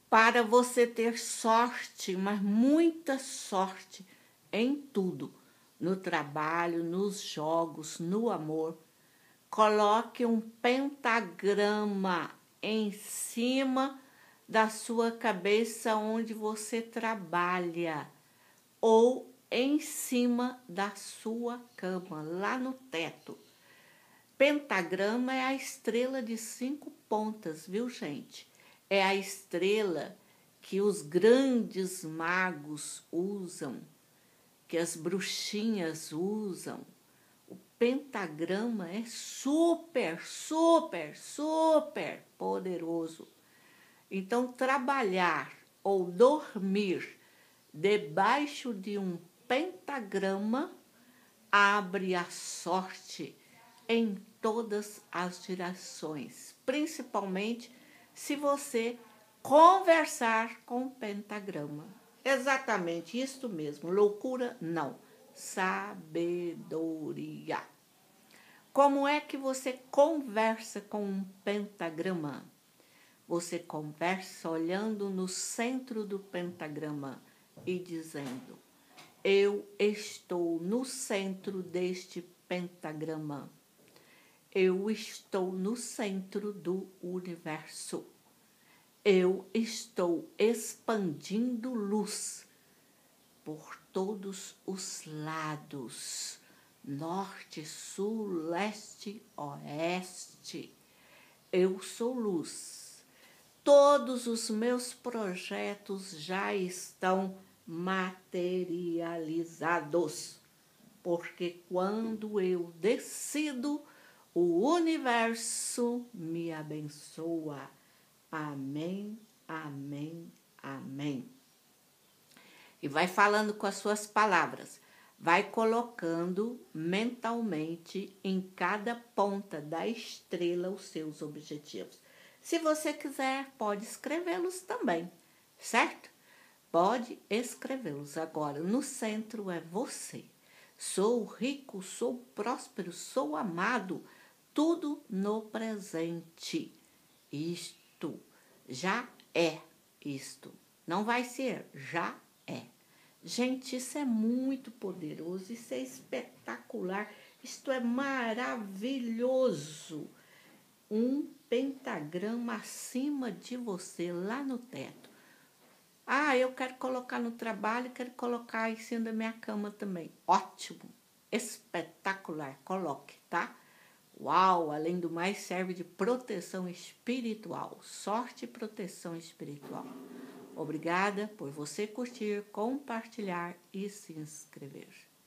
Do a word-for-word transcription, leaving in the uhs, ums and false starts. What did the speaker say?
para você ter sorte, mas muita sorte em tudo, no trabalho, nos jogos, no amor. Coloque um pentagrama em cima da sua cabeça onde você trabalha ou em cima da sua cama, lá no teto. Pentagrama é a estrela de cinco pontas, viu, gente? É a estrela que os grandes magos usam, que as bruxinhas usam. O pentagrama é super, super, super poderoso. Então, trabalhar ou dormir debaixo de um pentagrama abre a sorte em todas as direções, principalmente se você conversar com o pentagrama. Exatamente isso mesmo, loucura não, sabedoria. Como é que você conversa com um pentagrama? Você conversa olhando no centro do pentagrama e dizendo: eu estou no centro deste pentagrama. Eu estou no centro do universo. Eu estou expandindo luz por todos os lados, norte, sul, leste, oeste. Eu sou luz. Todos os meus projetos já estão materializados, porque quando eu decido, o universo me abençoa. Amém, amém, amém. E vai falando com as suas palavras, vai colocando mentalmente em cada ponta da estrela os seus objetivos. Se você quiser, pode escrevê-los também, certo? Pode escrevê-los. Agora, no centro é você. Sou rico, sou próspero, sou amado, tudo no presente. Isto já é isto. Não vai ser, já é. Gente, isso é muito poderoso, isso é espetacular, isto é maravilhoso. Um pentagrama acima de você, lá no teto. Ah, eu quero colocar no trabalho, quero colocar em cima da minha cama também. Ótimo, espetacular, coloque, tá? Uau, além do mais, serve de proteção espiritual, sorte e proteção espiritual. Obrigada por você curtir, compartilhar e se inscrever.